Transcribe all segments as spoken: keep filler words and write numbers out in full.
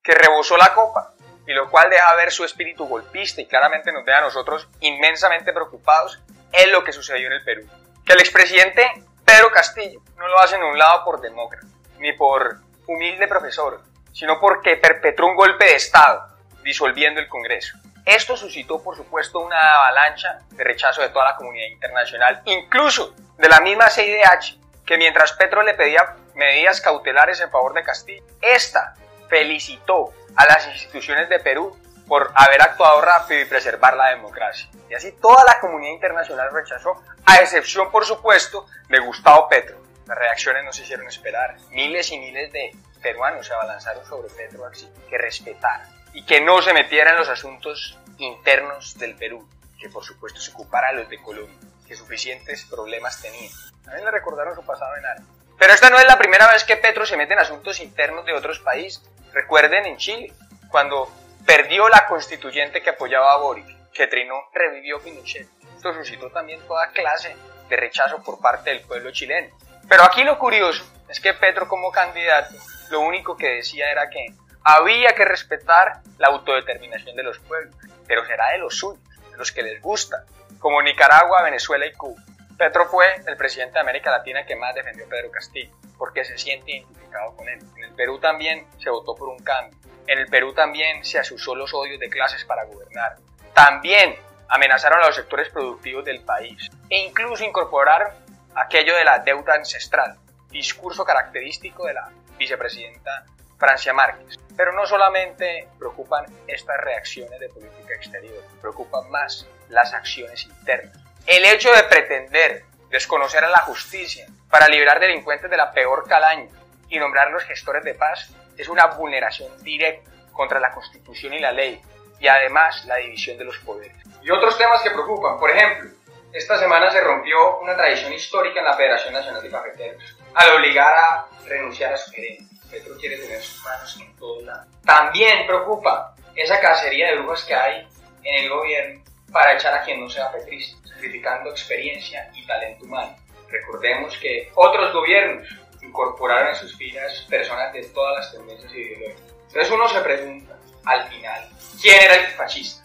que rebosó la copa, y lo cual deja ver su espíritu golpista y claramente nos deja a nosotros inmensamente preocupados en lo que sucedió en el Perú. Que el expresidente Pedro Castillo no lo hace en un lado por demócrata, ni por humilde profesor, sino porque perpetró un golpe de Estado, disolviendo el Congreso. Esto suscitó, por supuesto, una avalancha de rechazo de toda la comunidad internacional, incluso de la misma C I D H, que mientras Petro le pedía medidas cautelares en favor de Castillo, esta felicitó a las instituciones de Perú por haber actuado rápido y preservar la democracia. Y así toda la comunidad internacional rechazó, a excepción, por supuesto, de Gustavo Petro. Las reacciones no se hicieron esperar. Miles y miles de peruanos se abalanzaron sobre Petro así que respetara y que no se metiera en los asuntos internos del Perú, que por supuesto se ocupara de los de Colombia, que suficientes problemas tenían. También le recordaron su pasado en armas. Pero esta no es la primera vez que Petro se mete en asuntos internos de otros países. Recuerden en Chile, cuando perdió la constituyente que apoyaba a Boric, que trinó, revivió Pinochet. Esto suscitó también toda clase de rechazo por parte del pueblo chileno. Pero aquí lo curioso es que Petro, como candidato, lo único que decía era que había que respetar la autodeterminación de los pueblos, pero será de los suyos, de los que les gusta, como Nicaragua, Venezuela y Cuba. Petro fue el presidente de América Latina que más defendió a Pedro Castillo, porque se siente identificado con él. En el Perú también se votó por un cambio. En el Perú también se asusó los odios de clases para gobernar. También amenazaron a los sectores productivos del país e incluso incorporaron aquello de la deuda ancestral, discurso característico de la vicepresidenta Francia Márquez. Pero no solamente preocupan estas reacciones de política exterior, preocupan más las acciones internas. El hecho de pretender desconocer a la justicia para liberar delincuentes de la peor calaña y nombrar los gestores de paz es una vulneración directa contra la Constitución y la ley, y además la división de los poderes. Y otros temas que preocupan, por ejemplo, esta semana se rompió una tradición histórica en la Federación Nacional de Cafeteros, al obligar a renunciar a su gerente. Petro quiere tener sus manos en todos lados. También preocupa esa cacería de brujas que hay en el gobierno para echar a quien no sea petrista, sacrificando experiencia y talento humano. Recordemos que otros gobiernos incorporaron en sus filas personas de todas las tendencias ideológicas. Entonces uno se pregunta, al final, ¿quién era el fascista?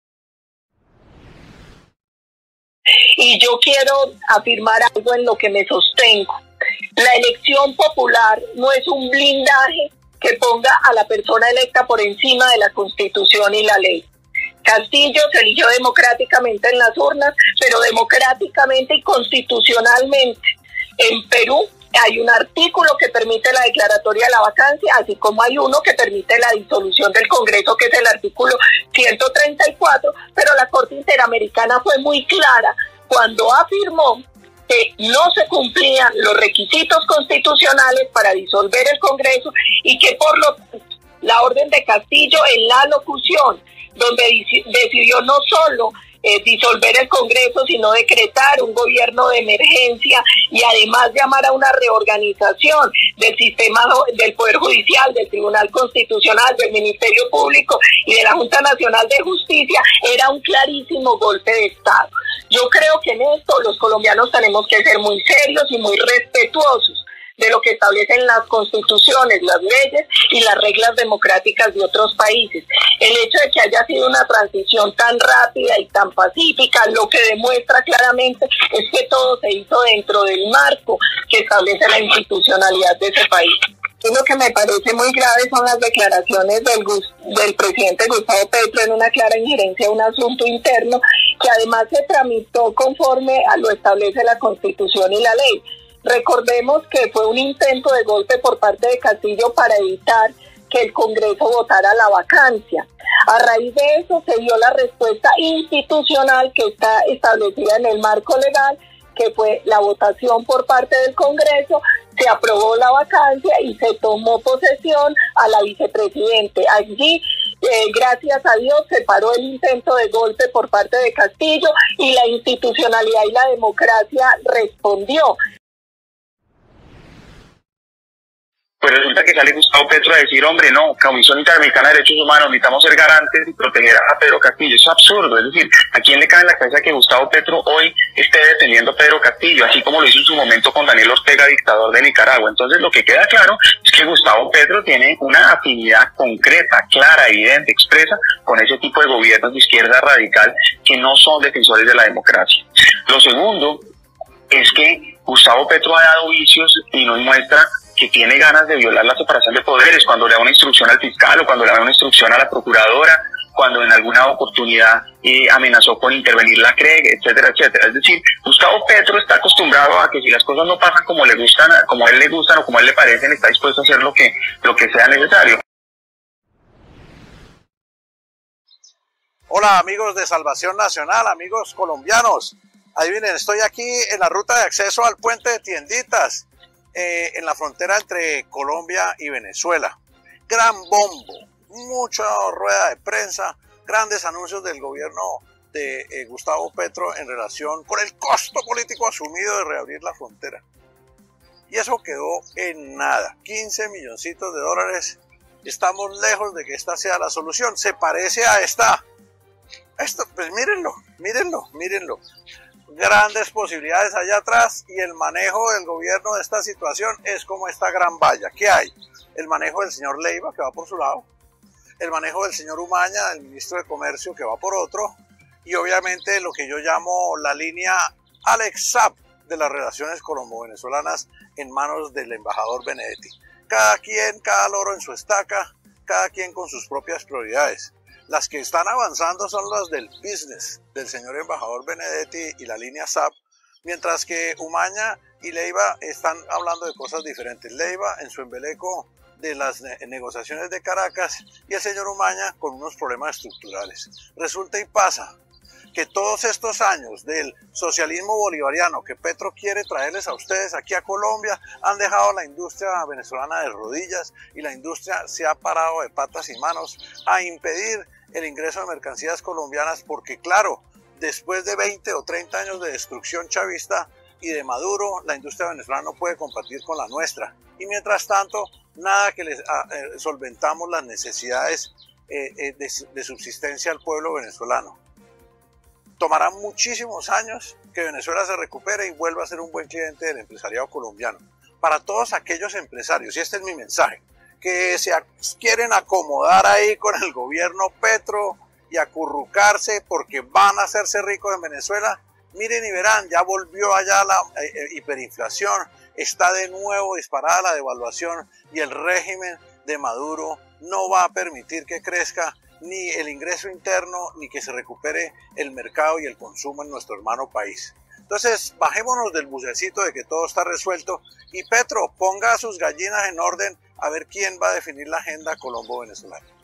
Y yo quiero afirmar algo en lo que me sostengo. La elección popular no es un blindaje que ponga a la persona electa por encima de la Constitución y la ley. Castillo se eligió democráticamente en las urnas, pero democráticamente y constitucionalmente. En Perú hay un artículo que permite la declaratoria de la vacancia, así como hay uno que permite la disolución del Congreso, que es el artículo ciento treinta y cuatro, pero la Corte Interamericana fue muy clara cuando afirmó que no se cumplían los requisitos constitucionales para disolver el Congreso y que por lo tanto la orden de Castillo en la locución, donde decidió no solo eh, disolver el Congreso, sino decretar un gobierno de emergencia y además llamar a una reorganización del sistema del Poder Judicial, del Tribunal Constitucional, del Ministerio Público y de la Junta Nacional de Justicia, era un clarísimo golpe de Estado. Yo creo que en esto los colombianos tenemos que ser muy serios y muy respetuosos de lo que establecen las constituciones, las leyes y las reglas democráticas de otros países. El hecho de que haya sido una transición tan rápida y tan pacífica, lo que demuestra claramente es que todo se hizo dentro del marco que establece la institucionalidad de ese país. Lo que me parece muy grave son las declaraciones del, del presidente Gustavo Petro en una clara injerencia a un asunto interno que además se tramitó conforme a lo establece la Constitución y la ley. Recordemos que fue un intento de golpe por parte de Castillo para evitar que el Congreso votara la vacancia. A raíz de eso se dio la respuesta institucional que está establecida en el marco legal, que fue la votación por parte del Congreso, se aprobó la vacancia y se tomó posesión a la vicepresidente. Allí, eh, gracias a Dios, se paró el intento de golpe por parte de Castillo y la institucionalidad y la democracia respondió. Pues pues resulta que sale Gustavo Petro a decir, hombre, no, Comisión Interamericana de Derechos Humanos, necesitamos ser garantes y proteger a Pedro Castillo. Eso es absurdo. Es decir, ¿a quién le cabe en la cabeza que Gustavo Petro hoy esté defendiendo a Pedro Castillo, así como lo hizo en su momento con Daniel Ortega, dictador de Nicaragua? Entonces, lo que queda claro es que Gustavo Petro tiene una afinidad concreta, clara, evidente, expresa con ese tipo de gobiernos de izquierda radical que no son defensores de la democracia. Lo segundo es que Gustavo Petro ha dado vicios y nos muestra que tiene ganas de violar la separación de poderes cuando le da una instrucción al fiscal o cuando le da una instrucción a la procuradora, cuando en alguna oportunidad eh, amenazó con intervenir la C R E G, etcétera, etcétera. Es decir, Gustavo Petro está acostumbrado a que si las cosas no pasan como le gustan, como a él le gustan o como a él le parecen, está dispuesto a hacer lo que, lo que sea necesario. Hola amigos de Salvación Nacional, amigos colombianos. Adivinen, estoy aquí en la ruta de acceso al puente de Tienditas, eh, en la frontera entre Colombia y Venezuela. Gran bombo, mucha rueda de prensa, grandes anuncios del gobierno de eh, Gustavo Petro en relación con el costo político asumido de reabrir la frontera. Y eso quedó en nada, quince milloncitos de dólares. Estamos lejos de que esta sea la solución. Se parece a esta. Esto, pues mírenlo, mírenlo, mírenlo. Grandes posibilidades allá atrás y el manejo del gobierno de esta situación es como esta gran valla. ¿Qué hay? El manejo del señor Leiva, que va por su lado, el manejo del señor Umaña, el ministro de Comercio, que va por otro, y obviamente lo que yo llamo la línea Alex Saab de las relaciones colombo-venezolanas en manos del embajador Benedetti. Cada quien, cada loro en su estaca, cada quien con sus propias prioridades. Las que están avanzando son las del business del señor embajador Benedetti y la línea Saab, mientras que Umaña y Leiva están hablando de cosas diferentes. Leiva en su embeleco de las ne negociaciones de Caracas y el señor Umaña con unos problemas estructurales. Resulta y pasa que todos estos años del socialismo bolivariano que Petro quiere traerles a ustedes aquí a Colombia han dejado a la industria venezolana de rodillas y la industria se ha parado de patas y manos a impedir el ingreso de mercancías colombianas porque claro, después de veinte o treinta años de destrucción chavista y de Maduro, la industria venezolana no puede compartir con la nuestra. Y mientras tanto, nada que les a, eh, solventamos las necesidades eh, eh, de, de subsistencia al pueblo venezolano. Tomará muchísimos años que Venezuela se recupere y vuelva a ser un buen cliente del empresariado colombiano. Para todos aquellos empresarios, y este es mi mensaje, que se quieren acomodar ahí con el gobierno Petro y acurrucarse porque van a hacerse ricos en Venezuela, miren y verán, ya volvió allá la eh, hiperinflación, está de nuevo disparada la devaluación y el régimen de Maduro no va a permitir que crezca ni el ingreso interno, ni que se recupere el mercado y el consumo en nuestro hermano país. Entonces, bajémonos del bucecito de que todo está resuelto y Petro ponga sus gallinas en orden a ver quién va a definir la agenda colombo-venezolana.